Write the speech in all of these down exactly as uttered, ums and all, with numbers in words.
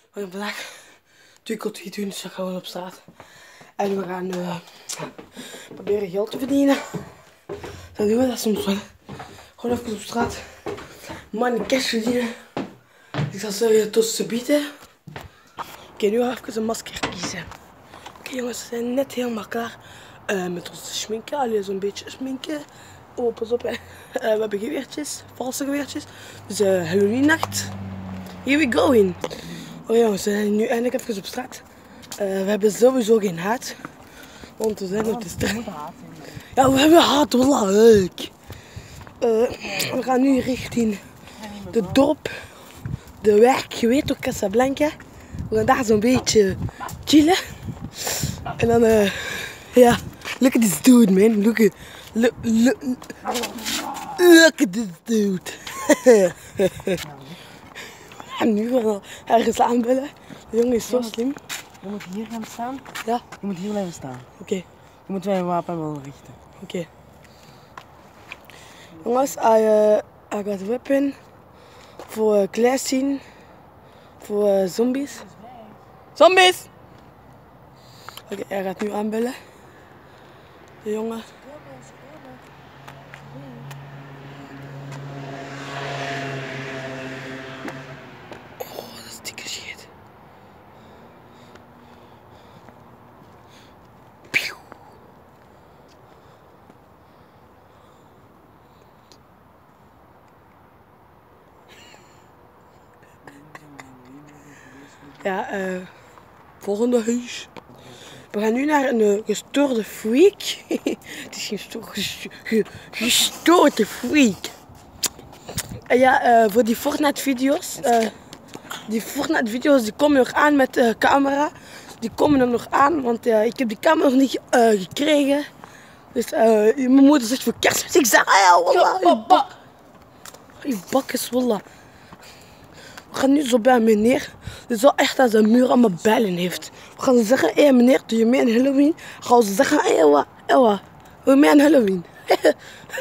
We gaan vandaag tweekeltje doen, dus we gaan op straat. En we gaan uh, proberen geld te verdienen. Dan doen we dat soms wel. Gewoon even op straat. Money cash verdienen. Ik zal zeggen tot ze bieden. Oké, okay, nu gaan we even een masker kiezen. Oké okay, jongens, we zijn net helemaal klaar. Uh, met onze schminken, alleen zo'n beetje schminken. Oh, pas op hè. Uh, we hebben geweertjes, valse geweertjes. Dus uh, Halloween nacht. Here we go in. Oh jongens, we zijn nu eindelijk even op straat. Uh, we hebben sowieso geen haat. Want we zijn op de straat. Ja, we hebben haat, wallah, leuk. Uh, we gaan nu richting de dorp, de wijk, je weet ook, Casablanca. We gaan daar zo'n beetje chillen. En dan, uh, ja, look at this dude man, look at, look, look, look at this dude. We gaan nu wel ergens aanbellen. De jongen is zo slim. Je moet hier gaan staan. Ja. Je moet hier blijven staan. Oké. Okay. Je moet wij een wapen wel richten. Oké. Okay. Jongens, I, uh, I got weapon voor uh, class scene, voor uh, zombies. Zombies! Oké, okay, hij gaat nu aanbellen. De jongen. Oh, dat is dikke shit. Pieuw. Ja, uh, volgende huis. We gaan nu naar een uh, gestoorde freak. Het is geen gestoorde freak. Uh, ja, uh, voor die Fortnite video's. Uh, die Fortnite video's die komen nog aan met uh, camera. Die komen er nog aan, want uh, ik heb die camera nog niet uh, gekregen. Dus uh, mijn moeder zegt voor kerstmis. Ik zeg, ja, wallah, je bak. Je bak is wallah. We gaan nu zo bij meneer. Het is wel echt dat zijn muur allemaal bijlen heeft. We gaan zeggen, hé hey, meneer, doe je mee aan Halloween? Gaan we zeggen, hé hey, ewa, ewa, we mee aan Halloween. Oké,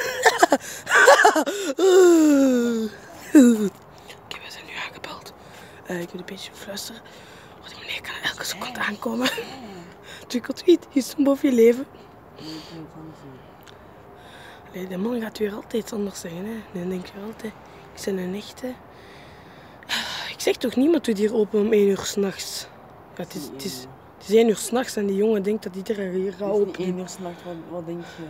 okay, we zijn nu aangebeld. Uh, ik wil een beetje fluisteren. Want die meneer kan elke seconde aankomen. Trick or treat, je stond boven je leven. Allee, de man gaat weer altijd anders zeggen, hè. Dan denk je altijd, ik ben een echte. Ik zeg toch, niemand doet hier open om één uur s'nachts. Ja, het, is, het, is, het is één uur s'nachts en die jongen denkt dat iedereen hier gaat open. één uur s'nachts, wat, wat denk je?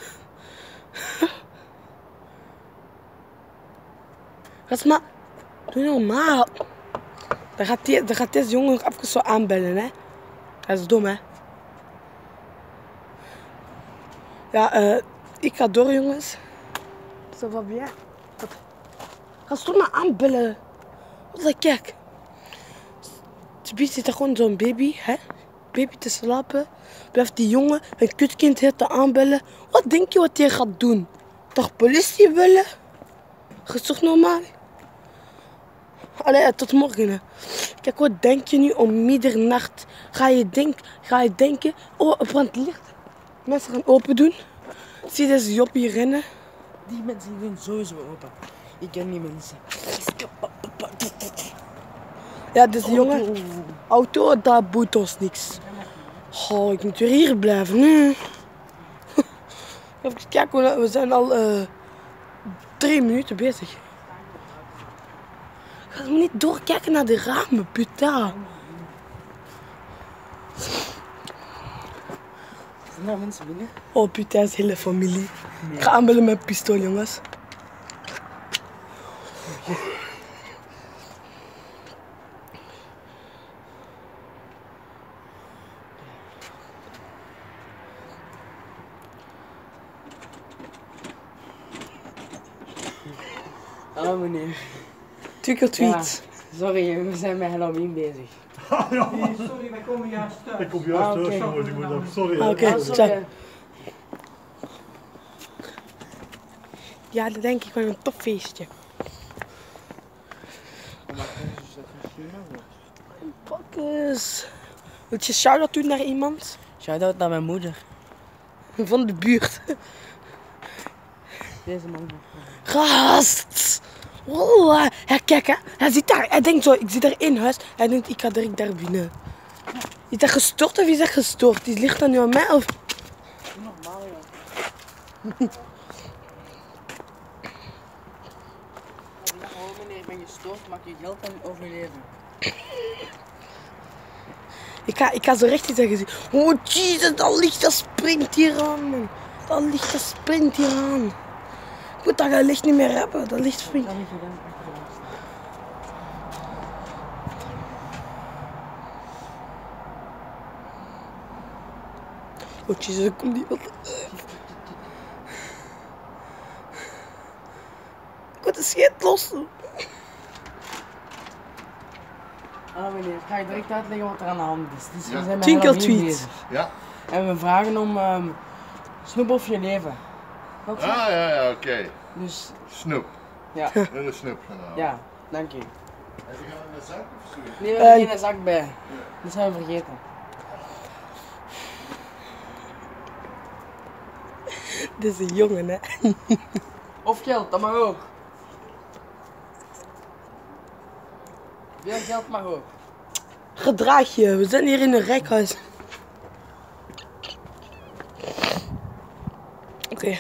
Rasma, doe normaal. Dan gaat, die, dan gaat deze jongen nog even zo aanbellen, hè. Dat is dom, hè. Ja, uh, ik ga door, jongens. Ça va bien? Ga stop maar aanbellen. Wat kijk. Ze zit er gewoon zo'n baby, hè? Baby te slapen. Blijft die jongen een kutkind heel te aanbellen. Wat denk je wat hij gaat doen? Toch politie bellen? Is toch normaal? Allee, tot morgen. Kijk, wat denk je nu om middernacht? Ga je, denk, ga je denken, oh, er brandt licht. Mensen gaan open doen. Zie je deze job hier rennen? Die mensen doen sowieso open. Ik ken die mensen. Ja, dus die jongen, auto, dat boeit ons niks. Oh, ik moet weer hier blijven. Nee. Even kijken, we zijn al uh, drie minuten bezig. Ga me niet doorkijken naar de ramen, putain. Zijn er mensen binnen? Oh putain, is hele familie. Ik ga aanbellen met een pistool, jongens. Hallo meneer. Trick or treat. Ja, sorry, we zijn met Halloween bezig. Ah, ja. Nee, sorry, wij komen juist thuis. Ik kom juist Ah, thuis, okay. jongens. Ik moet nog... Sorry. Ah, oké, Ah, okay. sorry. Ja, dat denk ik wel een tof feestje. Pakkes. Wil je shout-out doen naar iemand? Shout-out naar mijn moeder. Van de buurt. Deze man. Gast! Oh, hij kijk, hè. Hij zit daar. Hij denkt zo, ik zit daar in huis. Hij denkt, ik ga direct daar binnen. Is dat gestoord of is dat gestoord? Is ligt dat nu aan mij of? Normaal, ja. Oh meneer, ik ben gestoord, maak je geld aan overleven. Ik ga, ik ga zo recht iets zeggen. Oh jezus, dat licht dat springt hier aan, man. Dat licht dat sprint hier aan. Ik moet dat licht niet meer hebben. Dat licht springt. Dat heb je gedaan, achterlaten. Oh jezus, kom die wat. Ik moet de scheet lossen. Ah meneer, ga je direct uitleggen wat er aan de hand is. Dus we Ja. zijn met Twinkle Halloween tweet. bezig. Ja? En we vragen om um, snoep of je leven. Klopt Ah, dat? ja, ja, oké. Okay. Dus Snoep. ja, We willen snoep gaan halen. ja, dank u. Heb je gaan in de zak of zo? Nee, we hebben Eh, geen zak bij. Dat zijn we vergeten. Dit is een jongen, hè. Of geld, dat mag ook. Veel geld mag ook. Gedraag je, we zijn hier in een rijkhuis. Oké. Okay.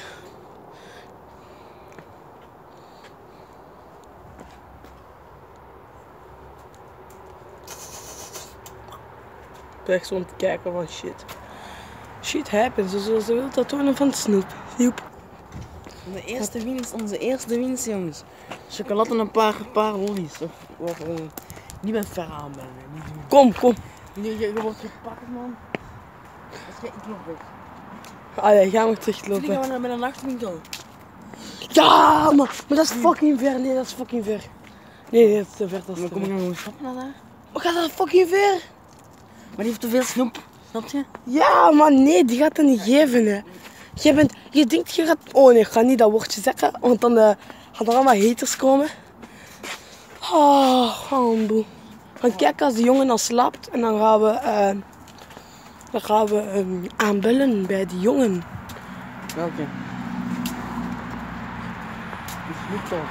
Ik ben echt zo aan het kijken van shit. Shit happens, ze, ze, ze wil dat tonen van snoep. Joep. De eerste winst, onze eerste winst jongens. Chocolade en een paar, paar lollies. Of, of, of, niet met ver aanbellen. Niet doen. Kom, kom. Je, je, je wordt gepakt man. Als jij, ik loop weg. Ah ja, ga maar Jullie teruglopen. gaan we naar een nachtwinkel. Ja, man. Maar dat is fucking ver. Nee, dat is fucking ver. Nee, nee, dat is te ver. Dat is Dan te kom ik ver. dan gewoon stappen naar daar. Maar gaat dat fucking ver? Maar die heeft te veel snoep. Snap je? Ja, maar nee, die gaat dat niet geven, hè. Je bent, je denkt, je gaat... Oh nee, ik ga niet dat woordje zeggen, want dan uh, gaan er allemaal haters komen. Oh, hamboe. We gaan kijken als de jongen al slaapt en dan gaan we, uh, dan gaan we um, aanbellen bij die jongen. Welke? Die snoep toch.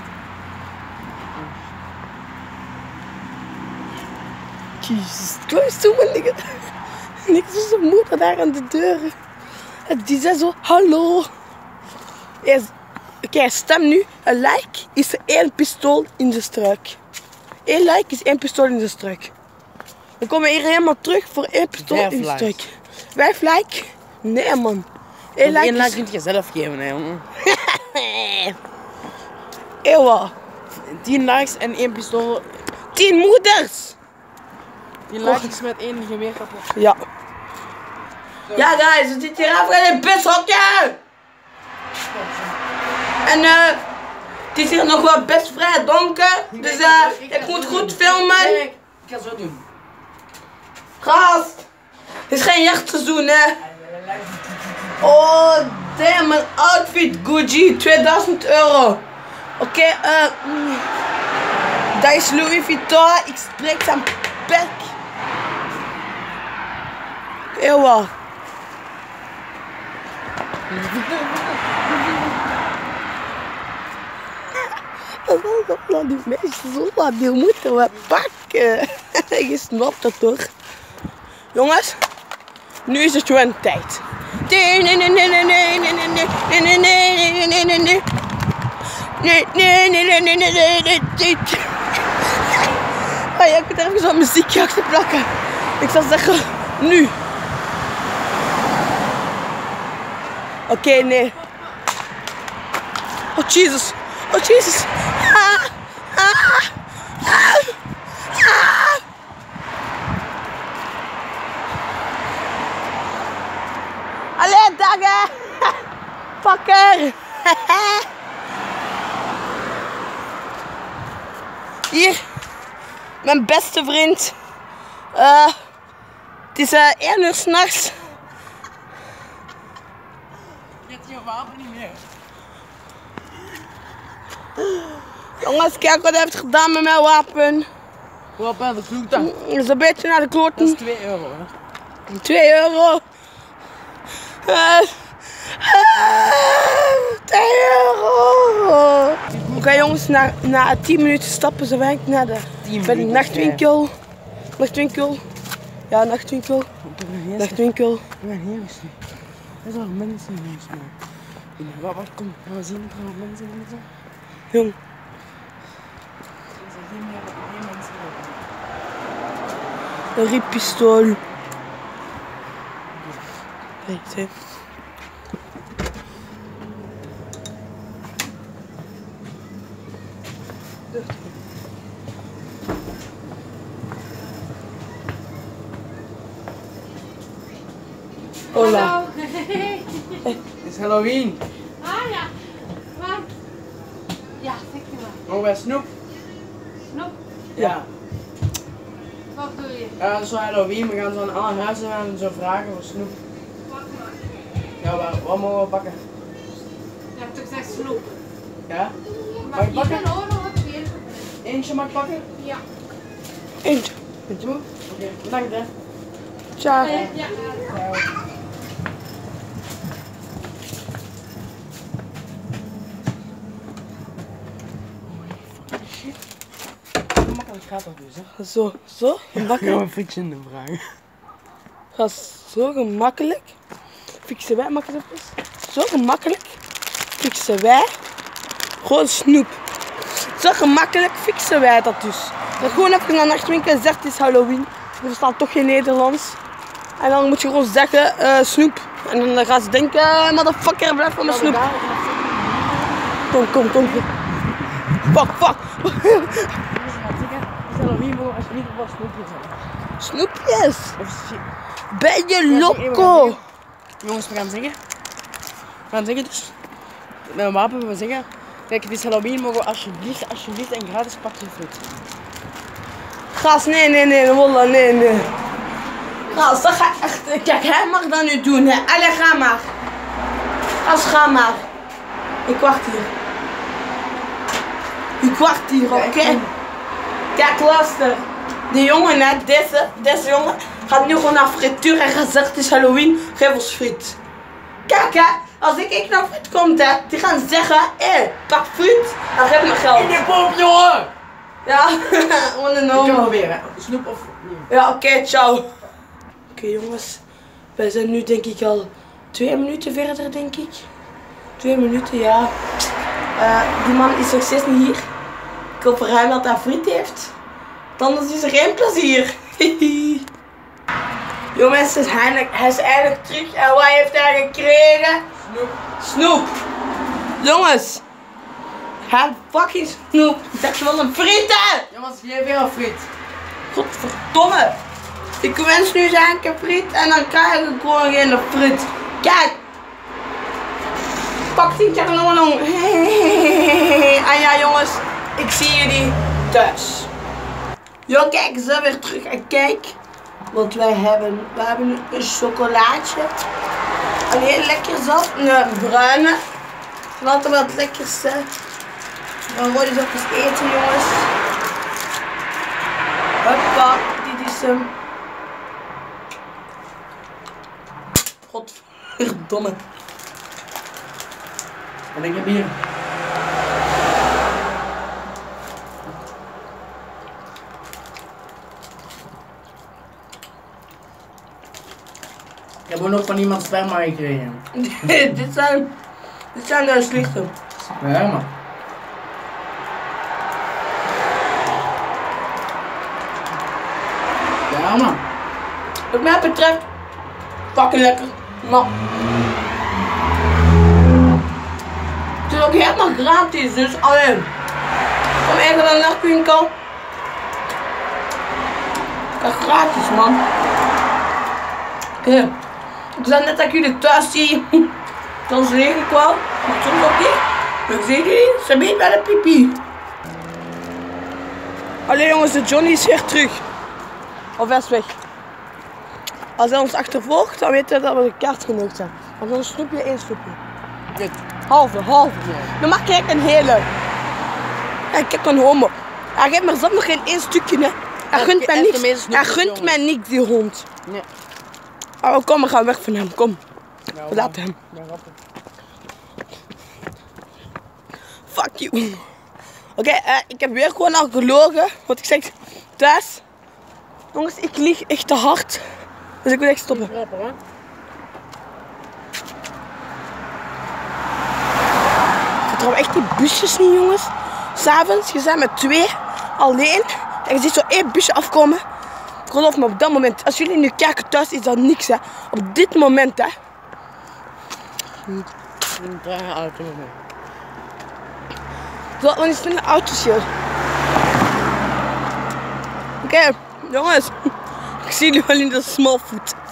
Jezus, kom eens toe, man, nigga. Niks is zijn moeder daar aan de deur. En die zei zo, hallo. Oké, okay, stem nu. Een like is één pistool in de struik. Eén like is één pistool in de struik. We komen hier helemaal terug voor één pistool Vijf in de likes. struik. Vijf like? Nee, man. Eén Eén like like is... kun je zelf geven, hè, jongen. Eeuwa. Tien likes en één pistool. Tien moeders. Tien likes met één geweer kapot. Ja. Ja, guys, we zitten hier even in het bushokje. En eh, het is hier nog wel best vrij donker. Dus eh, ik moet goed filmen. Ik ga zo doen. Gast, het is geen jachtseizoen, hè. Oh, damn, mijn outfit Gucci, tweeduizend euro. Oké, okay, eh, mm, dat is Louis Vuitton, ik spreek zijn bek. Eeuwa. Die meisjes zo wat, die moeten we pakken. Je snapt het toch? Jongens, nu is het gewoon tijd. Nee, nee, nee, nee, nee, nee, nee, nee, nee, nee, nee, nee, nee, nee. Nee, nee, nee, nee, nee, nee, nee, nee, nee. Ah ja, ik moet er even zo'n muziekje achter plakken. Ik zou zeggen, nu. Oké, okay, nee. Oh, Jezus. Oh, Jezus. Ah, ah, ah, ah. Allee, dagen. Pakker. Hier. Mijn beste vriend. Uh, het is uh, één uur s'nachts. Je hebt je wapen niet meer. Jongens, kijk wat hij heeft gedaan met mijn wapen. Wapen, dat doe dan. Dat is een beetje naar de Dat is kloten. twee euro, hè. twee euro. Uh, Oké okay, jongens, na, na tien minuten stappen zijn wij naar de bij de nachtwinkel. Nachtwinkel. Ja, nachtwinkel. Nachtwinkel. We gaan hier eens. Er zijn nog mensen hier eens. Wat, wat komt? Gaan we zien of er nog mensen in zijn? Jong. Er zijn geen meer geen mensen in. Een rietpistool. Weet je. Hola. Hallo. Het is Halloween. Ah ja. Waar? Ja, zeg je maar. Oh, bij Snoep. Snoep, Ja. wat doe je? Ja, dat is zo Halloween. We gaan zo aan alle huizen en zo vragen voor Snoep. Pak maar. Ja, waar, wat mogen we pakken? Je hebt toch gezegd snoep? Ja? Mag ik ik pakken? een oren wat weer? Eentje mag ik pakken? Ja. Eentje. Oké, okay, bedankt hè. Ciao. Ja. Ja. Makkelijk gaat dat dus hè. Zo, zo Ik ga gemakkelijk. een frietje in de vragen. Ga zo gemakkelijk. Fixen wij makkelijk. Zo gemakkelijk. Fixen wij. Gewoon snoep. Zo gemakkelijk fixen wij dat dus. Dat gewoon even naar de nachtwinkel en zegt het is Halloween. Je verstaat toch geen Nederlands. En dan moet je gewoon zeggen uh, snoep. En dan gaan ze denken, uh, motherfucker, blijf van mijn snoep. Kom, kom, kom. Fuck, fuck. Halloween mogen alsjeblieft wel snoepjes hebben. Snoepjes. Of shit. Ben je loco? Jongens, we gaan zeggen. We gaan zeggen dus. Met een wapen we zeggen. Kijk, het is Halloween, mogen we alsjeblieft, alsjeblieft een gratis pakje fruit. Gas, nee, nee, nee, wallah, nee, nee. Gas, dat ga echt. Kijk, hij mag dat nu doen, hè. Allee, ga maar. Gas, ga maar. Ik wacht hier. Ik wacht hier, oké? Okay? Kijk, luister. Die jongen, hè, deze, deze jongen, gaat nu gewoon naar frituur en gaat zeggen: het is Halloween, geef ons friet. Kijk, hè, als ik, ik naar friet kom, hè, die gaan zeggen: hé, hey, pak friet, dan geef me geld. In de pop, jongen! Ja, gewoon een Ik kan homo. proberen. Snoep of. Ja, oké, okay, ciao. Oké okay, jongens, wij zijn nu denk ik al twee minuten verder, denk ik. Twee minuten, ja. Uh, die man is nog steeds niet hier. Ik hoop voor hem dat hij friet heeft. Anders is er geen plezier. Jongens, hij is, eindelijk, hij is eindelijk terug. En wat heeft hij gekregen? Snoep. Snoep. Jongens. Hij heeft fucking snoep. Ik dacht wel een friet, hè? Jongens, geef weer een friet. Godverdomme. Ik wens nu zijn keer friet en dan krijg ik gewoon geen friet. Kijk. Pak die terlong. En ja jongens, ik zie jullie thuis. Jo, kijk, zo weer terug en kijk. Want wij hebben, wij hebben een chocolaatje. Een heel lekker zat, een bruine. Laten we het lekkerste. Dan worden ze ook eens eten, jongens. Hoppa, dit is hem. Godverdomme. En ik heb hier. Ik heb ook nog van iemand sperma gekregen. dit zijn, dit zijn de slechte. Sperma. Ja man. Wat mij betreft, fucking lekker. Maar het is ook helemaal gratis, dus alleen. Kom even naar de nachtwinkel. Dat is gratis, man. Ja. Het is net dat ik jullie thuis zie. Soms leeg ik wel, maar soms ook niet. Ik zie jullie, ze biedt bij de pipi. Allee jongens, de Johnny is weer terug. Of hij is weg. Als hij ons achtervolgt, dan weten we dat we de kaart genoeg zijn. Dan een snoepje, één snoepje. Dit. Halve, halve. Dan mag ik een hele. Ja, kijk een homo. Hij geeft maar zelf nog geen één stukje, hè. Hij Hij gunt mij heeft de niks. meeste Hij snoepjes, gunt mij niks, die hond. Nee. Oh, kom, we gaan weg van hem, kom. Ja, Verlaat hem. Ja, rapper. Fuck you. Oké, okay, uh, ik heb weer gewoon al gelogen. Want ik zeg thuis. Jongens, ik lieg echt te hard. Dus ik wil echt stoppen. Rapper, hè? Ik vertrouw echt die busjes niet, jongens. S'avonds, je bent met twee alleen. En je ziet zo één busje afkomen. Geloof me, op dat moment. Als jullie nu kijken thuis, is dat niks, hè. Op dit moment, hè. Een trage auto met mij. Zo, want is het een autoshow. Oké, okay, jongens. Ik zie jullie wel in de smallfoot.